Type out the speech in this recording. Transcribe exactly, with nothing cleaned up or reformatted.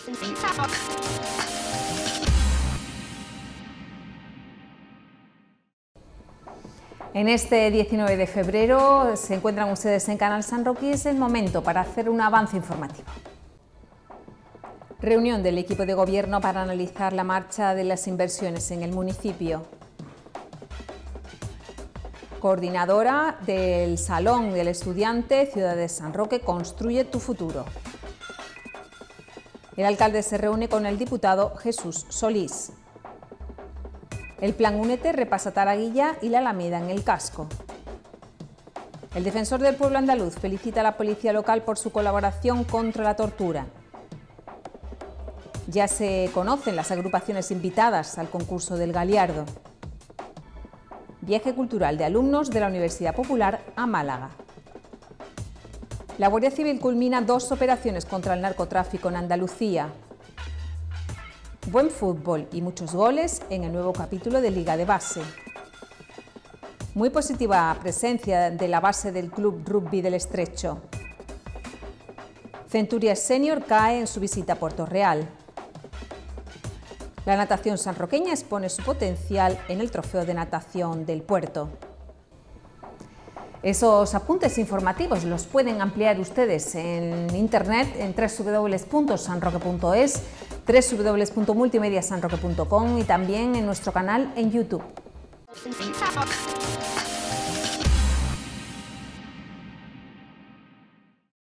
En este diecinueve de febrero se encuentran ustedes en Canal San Roque y es el momento para hacer un avance informativo. Reunión del equipo de gobierno para analizar la marcha de las inversiones en el municipio. Coordinadora del Salón del Estudiante Ciudad de San Roque construye tu futuro. El alcalde se reúne con el diputado Jesús Solís. El Plan Únete repasa Taraguilla y la Alameda en el casco. El defensor del pueblo andaluz felicita a la policía local por su colaboración contra la tortura. Ya se conocen las agrupaciones invitadas al concurso del Galiardo. Viaje cultural de alumnos de la Universidad Popular a Málaga. La Guardia Civil culmina dos operaciones contra el narcotráfico en Andalucía. Buen fútbol y muchos goles en el nuevo capítulo de Liga de Base. Muy positiva presencia de la base del Club Rugby del Estrecho. Centurias Senior cae en su visita a Puerto Real. La natación sanroqueña expone su potencial en el Trofeo de Natación del Puerto. Esos apuntes informativos los pueden ampliar ustedes en internet en w w w punto sanroque punto es, w w w punto multimedia sanroque punto com y también en nuestro canal en YouTube.